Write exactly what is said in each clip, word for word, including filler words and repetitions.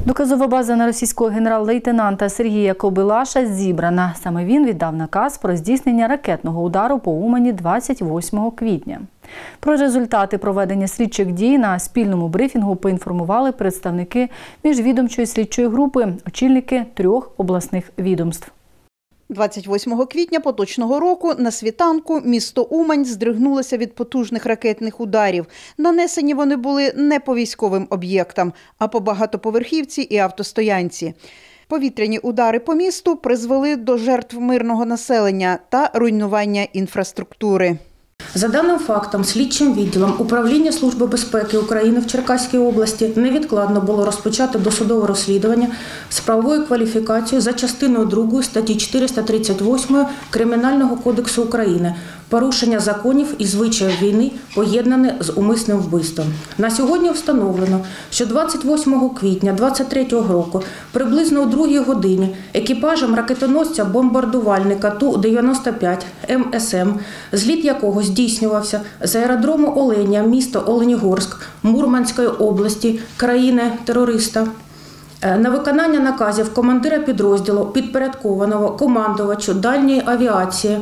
Доказова база на російського генерал-лейтенанта Сергія Кобилаша зібрана. Саме він віддав наказ про здійснення ракетного удару по Умані двадцять восьмого квітня. Про результати проведення слідчих дій на спільному брифінгу поінформували представники міжвідомчої слідчої групи, очільники трьох обласних відомств. двадцять восьмого квітня поточного року на світанку місто Умань здригнулося від потужних ракетних ударів. Нанесені вони були не по військовим об'єктам, а по багатоповерхівці і автостоянці. Повітряні удари по місту призвели до жертв мирного населення та руйнування інфраструктури. За даним фактом, слідчим відділом Управління Служби безпеки України в Черкаській області невідкладно було розпочато досудове розслідування з правовою кваліфікацією за частиною другої статті чотириста тридцять восьмої Кримінального кодексу України «Порушення законів і звичаїв війни, поєднане з умисним вбивством». На сьогодні встановлено, що двадцять восьмого квітня двадцять третього року приблизно о другій годині екіпажем ракетоносця-бомбардувальника Ту дев'яносто п'ять Ем Ес Ем, зліт якого здійснювався з аеродрому Оленя, місто Оленігорськ, Мурманської області, країни-терориста, на виконання наказів командира підрозділу, підпорядкованого командувачу дальньої авіації,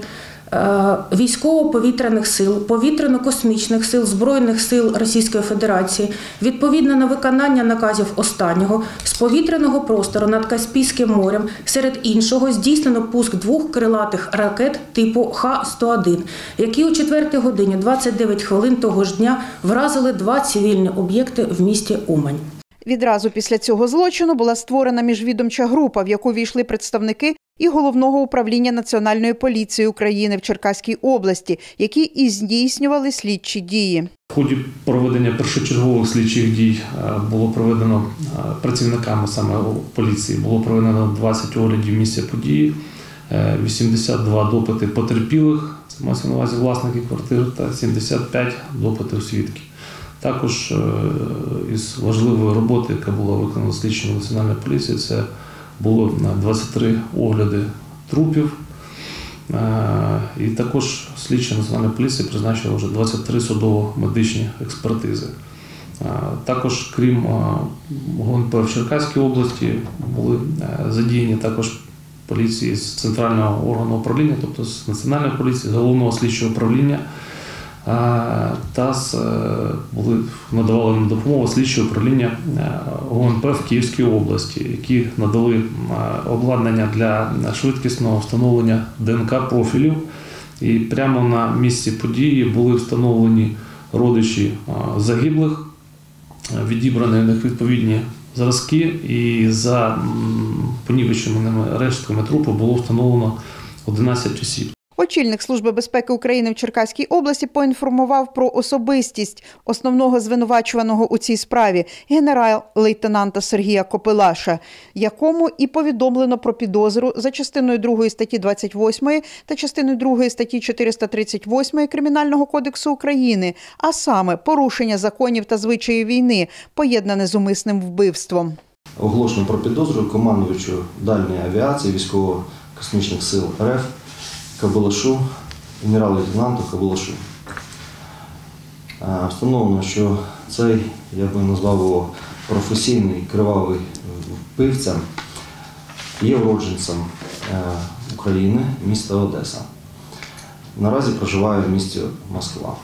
військово-повітряних сил, повітряно-космічних сил Збройних сил Російської Федерації, відповідно на виконання наказів останнього, з повітряного простору над Каспійським морем, серед іншого, здійснено пуск двох крилатих ракет типу Х сто один, які о четвертій годині двадцять дев'ять хвилин того ж дня вразили два цивільні об'єкти в місті Умань. Відразу після цього злочину була створена міжвідомча група, в яку війшли представники і Головного управління Національної поліції України в Черкаській області, які і здійснювали слідчі дії. В ході проведення першочергових слідчих дій було проведено працівниками саме поліції, було проведено двадцять оглядів місця події, вісімдесят два допити потерпілих, це мається на увазі власників квартир, та сімдесят п'ять допитів свідків. Також із важливої роботи, яка була виконана слідчими Національної поліції, це було двадцять три огляди трупів. І також слідчі Національної поліції призначили вже двадцять три судово-медичні експертизи. Також, крім Г У Н П в Черкаській області, були задіяні також поліції з центрального органу управління, тобто з Національної поліції, з Головного слідчого управління, та були, надавали їм допомогу слідчі управління Г У Н П в Київській області, які надали обладнання для швидкісного встановлення Д Ен Ка профілів. І прямо на місці події були встановлені родичі загиблих, відібрані в них відповідні зразки, і за понівеченими рештками трупу було встановлено одинадцять осіб. Очільник Служби безпеки України в Черкаській області поінформував про особистість основного звинувачуваного у цій справі – генерал-лейтенанта Сергія Кобилаша, якому і повідомлено про підозру за частиною другої статті двадцять восьмої та частиною другої статті чотириста тридцять восьмої Кримінального кодексу України, а саме порушення законів та звичаїв війни, поєднане з умисним вбивством. Оголошено про підозру командувачу дальньої авіації військово-космічних сил Р Ф Кобилашу, генерал-лейтенанту Кобилашу. Встановлено, що цей, я би назвав його, професійний кривавий вбивця є уродженцем України, міста Одеса. Наразі проживає в місті Москва.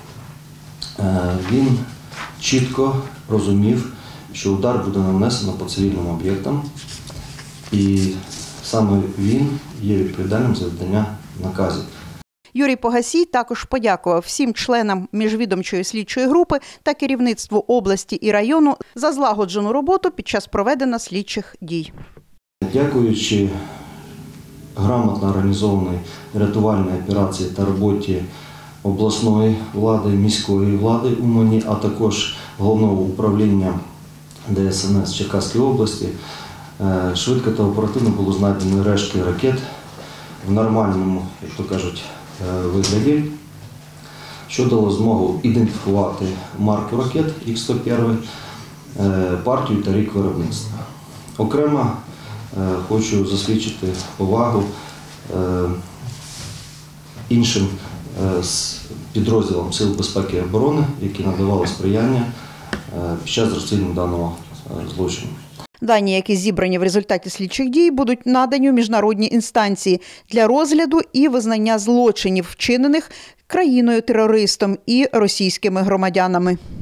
Він чітко розумів, що удар буде нанесено по цивільним об'єктам, і саме він є відповідальним за видання наказів. Юрій Погасій також подякував всім членам міжвідомчої слідчої групи та керівництву області і району за злагоджену роботу під час проведення слідчих дій. Дякуючи грамотно організованій рятувальній операції та роботі обласної влади, міської влади Умані, а також Головного управління Де Ес Ен Ес Черкаської області, швидко та оперативно було знайдено рештки ракет в нормальному, як то кажуть, вигляді, що дало змогу ідентифікувати марку ракет Х сто один, партію та рік виробництва. Окремо хочу засвідчити повагу іншим підрозділам Сил безпеки і оборони, які надавали сприяння під час розслідування даного злочину. Дані, які зібрані в результаті слідчих дій, будуть надані у міжнародні інстанції для розгляду і визнання злочинів, вчинених країною-терористом і російськими громадянами.